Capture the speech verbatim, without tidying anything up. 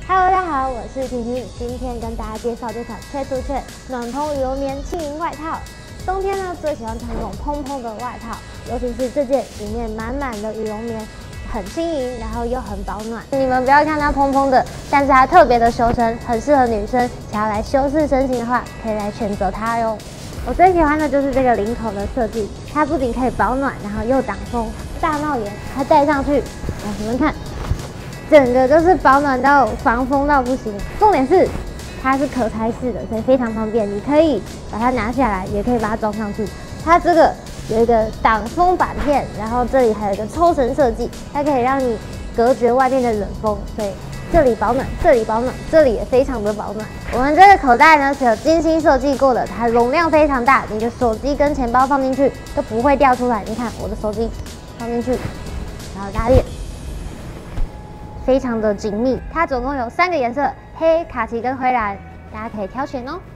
Hello， 大家好，我是婷婷，今天跟大家介绍这款吹出雀暖蓬羽绒棉轻盈外套。冬天呢，最喜欢穿这种蓬蓬的外套，尤其是这件里面满满的羽绒棉，很轻盈，然后又很保暖。你们不要看它蓬蓬的，但是它特别的修身，很适合女生想要来修饰身形的话，可以来选择它哟。我最喜欢的就是这个领口的设计，它不仅可以保暖，然后又挡风，大帽檐，它戴上去，来你们看。 整个就是保暖到防风到不行，重点是它是可拆式的，所以非常方便。你可以把它拿下来，也可以把它装上去。它这个有一个挡风板片，然后这里还有一个抽绳设计，它可以让你隔绝外面的冷风，所以这里保暖，这里保暖，这里也非常的保暖。我们这个口袋呢是有精心设计过的，它容量非常大，你的手机跟钱包放进去都不会掉出来。你看我的手机放进去，然后拉链。 非常的紧密，它总共有三个颜色，黑、卡其跟灰蓝，大家可以挑选哦。